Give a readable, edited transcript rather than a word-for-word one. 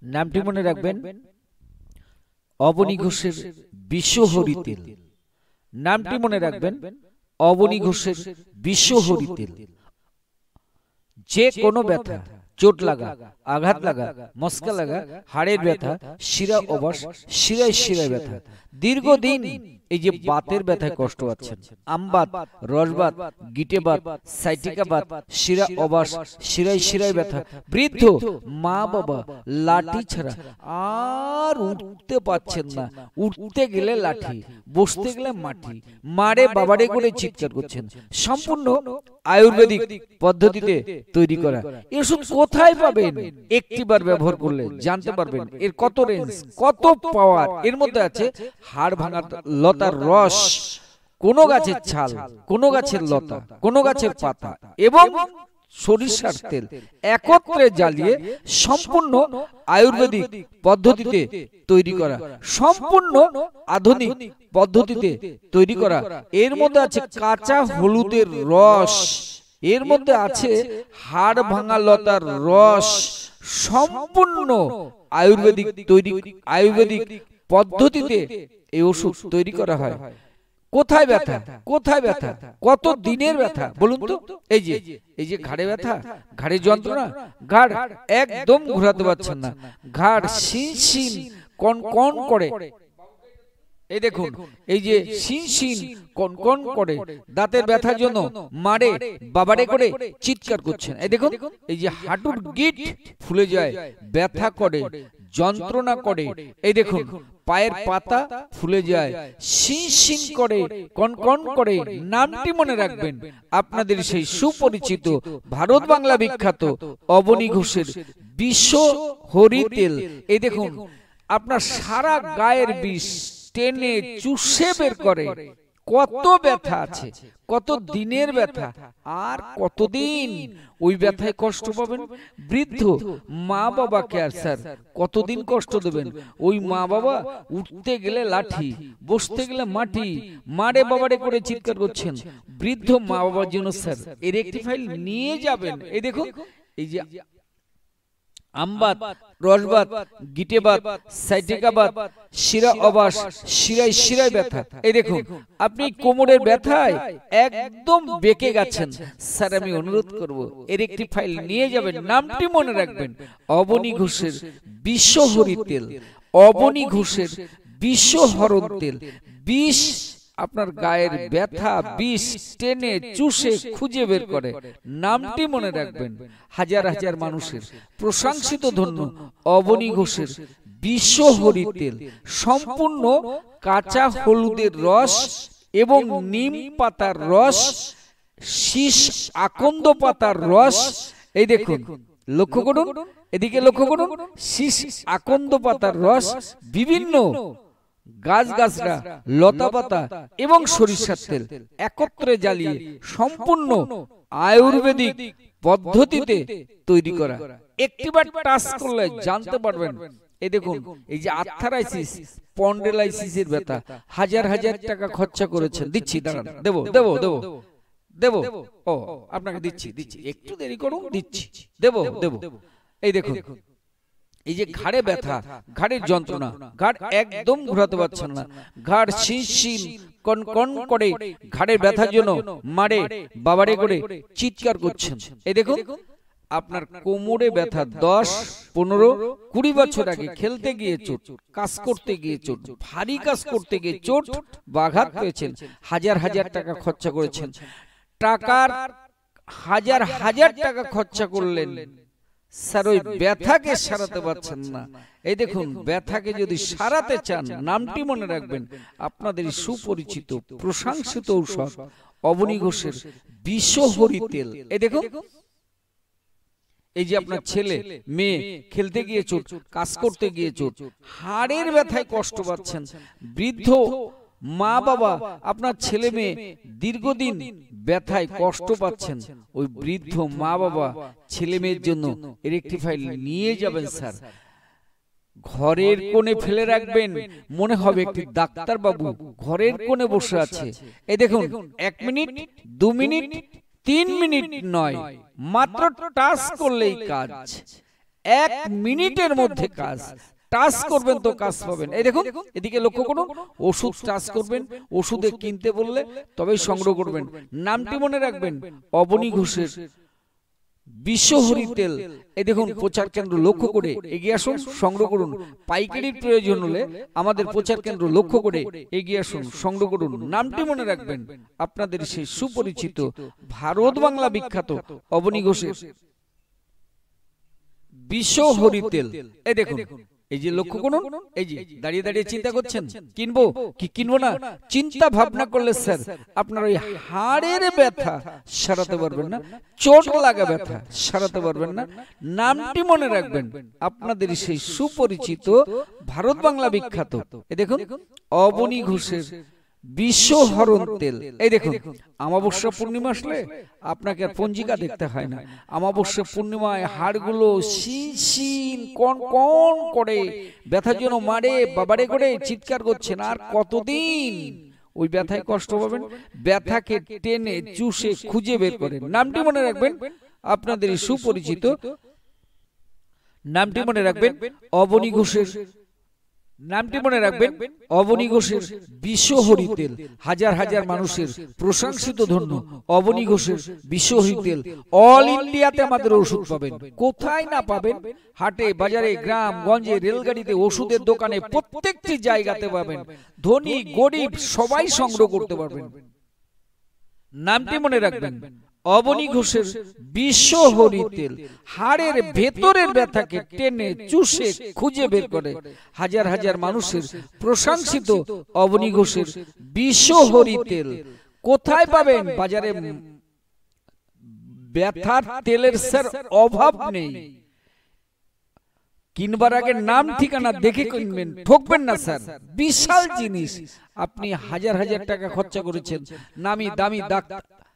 নামটি মনে রাখবেন, অবনী ঘোষের বিশ্বহরি তেল। নামটি মনে রাখবেন, অবনী ঘোষের বিশ্বহরি তেল। যে কোনো ব্যথা, চোট লাগা, আঘাত লাগা, মস্কা লাগা, হাড়ের ব্যথা, শিরা অবশ, শিরায় শিরায় ব্যথা, দীর্ঘদিন এই যে বাতের ব্যথায় কষ্ট পাচ্ছেন, আমবাত, রসবাত, গিটেবাত, সাইটিকাবাত, শিরা অবশ, শিরায় শিরায় ব্যথা, বৃদ্ধ মা বাবা লাঠি ছাড়া আর উঠতে পাচ্ছেন না, উঠতে গেলে লাঠি, বসতে গেলে মাটি, মারে বাবারে করে চিৎকার করছেন, সম্পূর্ণ আয়ুর্বেদিক পদ্ধতিতে তৈরি করা। এই ওষুধ কোথায় পাবেন? একটিবার ব্যবহার করলে জানতে পারবেন এর কত রেঞ্জ, কত পাওয়ার। এর মধ্যে আছে হাড় ভাঙা লতার রস, কোন গাছের ছাল, কোন গাছের লতা, কোন গাছের পাতা এবং সরিষার তেল একত্রে জ্বালিয়ে সম্পূর্ণ আয়ুর্বেদিক পদ্ধতিতে তৈরি করা, সম্পূর্ণ আধুনিক পদ্ধতিতে তৈরি করা। এর মধ্যে আছে কাঁচা হলুদের রস, এর মধ্যে আছে হাড় ভাঙা লতার রস, সম্পূর্ণ আয়ুর্বেদিক তৈরি, আয়ুর্বেদিক পদ্ধতিতে এই ওষুধ তৈরি করা হয়। কোথায় ব্যথা, কোথায় ব্যথা, কত দিনের ব্যথা বলুন তো? এই যে ঘাড়ে ব্যথা, ঘাড়ে যন্ত্রণা, ঘাড় একদম ঘোরাতে পারছেন না, ঘাড় শিনশিন কনকন করে, এই দেখুন এই যে শিনশিন কনকন করে, দাঁতের ব্যথার জন্য মারে বাবারে করে চিৎকার করছেন, এই দেখুন এই যে হাঁটুর গিট ফুলে যায়, ব্যথা করে, যন্ত্রণা করে, এই দেখুন পায়ের পাতা ফুলে যায়, শিনশিন করে, কনকন করে। নামটি মনে রাখবেন, আপনাদের সেই সুপরিচিত ভারত বাংলা বিখ্যাত অবনী ঘোষের বিশ্বহরি তেল। এই দেখুন আপনার সারা গায়ের বিষ টেনে চুষে বের করে। কত ব্যথা আছে, কত দিনের ব্যথা, আর কতদিন ওই ব্যথায় কষ্ট পাবেন? বৃদ্ধ মা বাবাকে আর স্যার কতদিন কষ্ট দেবেন? ওই মা বাবা উঠতে গেলে লাঠি, বসতে গেলে মাটি, মারে বাবারে করে চিৎকার করছেন। বৃদ্ধ মা বাবার জন্য স্যার এর একটি ফাইল নিয়ে যাবেন। এই দেখুন এই যে আমবাত, রসবাত, গিটেবাত, সাইটিকাবাত, শিরা অবাস, শিরায় শিরায় ব্যথা। এই দেখুন আপনি কোমরের ব্যথায় একদম বেঁকে গেছেন, স্যার আমি অনুরোধ করব এর একটি ফাইল নিয়ে যাবেন। নামটি মনে রাখবেন, অবনী ঘোষের বিশ্বহরি তেল, অবনী ঘোষের বিশ্বহরণ তেল। বিষ আপনার গায়ের ব্যথা বিষ টেনে চুষে খুঁজে বের করে। নামটি মনে রাখবেন, হাজার হাজার মানুষের প্রশংসিত ধন্য অবনী ঘোষের বিশ্বহরি তেল, সম্পূর্ণ কাঁচা হলুদের রস এবং নিম পাতার রস, শীষ আকন্দ পাতার রস। এই দেখুন লক্ষ্য করুন, এদিকে লক্ষ্য করুন, শীষ আকন্দ পাতার রস, বিভিন্ন গাছগাছরা, লতা পাতা এবং সরিষার তেল একত্রে জ্বালিয়ে সম্পূর্ণ আয়ুর্বেদিক পদ্ধতিতে তৈরি করা। একটিবার টাচ করলে জানতে পারবেন। এই দেখুন এই যে আর্থারাইটিস, স্পন্ডিলাইটিসের ব্যথা, হাজার হাজার টাকা খরচা করেছেন, দিচ্ছি দাঁড়ান, দেবো দেবো দেবো দেবো, ও আপনাকে দিচ্ছি দিচ্ছি, একটু দেরি করুন, দিচ্ছি, দেবো দেবো। এই দেখুন এই যে ঘাড়ে ব্যথা, ঘাড়ের যন্ত্রণা, ঘাড় একদম ঘোরাতে পারছেন না, ঘাড় শিনশিন কনকন করে, ঘাড়ের ব্যথার জন্য মারে বাবারে করে চিৎকার করছেন। এই দেখুন আপনার কোমরে ব্যথা, 10, 15, 20 বছর আগে খেলতে গিয়ে চোট, কাজ করতে গিয়ে চোট, ভারী কাজ করতে গিয়ে চোট বা আঘাত পেয়েছেন, হাজার হাজার টাকা খরচা করেছেন, টাকার হাজার হাজার টাকা খরচা করলেন, স্যার ওই ব্যথাকে সারাতে পারছেন না। এই দেখুন ব্যথাকে যদি সারাতে চান, নামটি মনে রাখবেন, আপনাদের সুপরিচিত প্রশংসিত ঔষধ অবনী ঘোষের বিশ্বহরি তেল। এই দেখুন এই যে আপনার ছেলে মেয়ে খেলতে গিয়ে চোট, কাজ করতে গিয়ে চোট, হাড়ের ব্যথায় কষ্ট পাচ্ছেন, বৃদ্ধ মা বাবা আপনার ছেলে মেয়ে দীর্ঘদিন ব্যথায় কষ্ট পাচ্ছেন, ওই বৃদ্ধ মা বাবা ছেলে মেয়ের জন্য এর একটি ফাইল নিয়ে যাবেন স্যার। ঘরের কোণে ফেলে রাখবেন, মনে হবে একটি ডাক্তার বাবু ঘরের কোণে বসে আছে। এই দেখুন 1 মিনিট, 2 মিনিট, 3 মিনিট নয়, মাত্র টাচ করলেই কাজ। 1 মিনিটের মধ্যে কাজ। টাচ করবেন তো কাজ পাবেন। এই দেখুন এদিকে লক্ষ্য করুন, ওষুধ টাচ করবেন, ওষুধে কিনতে বললে তবেই সংগ্রহ করবেন। নামটি মনে রাখবেন, অবনী ঘোষের বিশ্বহরি তেল। এই দেখুন প্রচার কেন্দ্র লক্ষ্য করে এগিয়ে আসুন, সংগ্রহ করুন। পাইকারির প্রয়োজন হলে আমাদের প্রচার কেন্দ্র লক্ষ্য করে এগিয়ে আসুন, সংগ্রহ করুন। নামটি মনে রাখবেন, আপনাদের সেই সুপরিচিত ভারত বাংলা বিখ্যাত অবনী ঘোষের বিশ্বহরি তেল। এই দেখুন, এই যে লক্ষ্য করুন, এই যে দাঁড়িয়ে দাঁড়িয়ে চিন্তা করছেন কিনবো কি কিনবো না, চিন্তা ভাবনা করলে স্যার আপনার ওই হাড়ের ব্যথা সারাতে পারবেন না, চোট লাগা ব্যথা সারাতে পারবেন না। নামটি মনে রাখবেন, আপনাদের সেই সুপরিচিত ভারত বাংলা বিখ্যাত এই দেখুন অবনী ঘোষের বিশ্বহরণ তেল। এই দেখুন অমাবস্যা পূর্ণিমা আসলে আপনাকে আর পঞ্জিকা দেখতে হয় না। অমাবস্যা পূর্ণিমায় হাড়গুলো শিন কন কন করে ব্যথা যেন মারে, বাবারে করে চিৎকার করছেন। আর কতদিন ওই ব্যথায় কষ্ট পাবেন? ব্যথাকে টেনে চুষে খুঁজে বের করেন। নামটি মনে রাখবেন, আপনাদের সুপরিচিত নামটি মনে রাখবেন অবনী ঘোষের, নামটি মনে রাখবেন অবনী ঘোষের বিশ্বহরি তেল। হাজার হাজার মানুষের প্রশংসিত ধন্য অবনী ঘোষের বিশ্বহরি তেল। অল ইন্ডিয়াতে আমাদের ওষুধ পাবেন, কোথায় না পাবেন? হাটে বাজারে, গ্রাম গঞ্জে, রেলগাড়িতে, ওষুধের দোকানে, প্রত্যেকটি জায়গাতে পাবেন। ধনী গরিব সবাই সংগ্রহ করতে পারবেন। নামটি মনে রাখবেন অবনী ঘোষের বিশ্বহরি তেল। হাড়ের ভেতরের ব্যথাকে টেনে চুষে খুঁজে বের করে হাজার হাজার মানুষের প্রশংসিত অবনী ঘোষের বিশ্বহরি তেল। কোথায় পাবেন? বাজারে ব্যথার তেলের স্যার অভাব নেই। কিনবার আগে নাম ঠিকানা দেখে কিনবেন, ঠকবেন না স্যার। বিশাল জিনিস, আপনি হাজার হাজার টাকা খরচা করেছেন, নামি দামি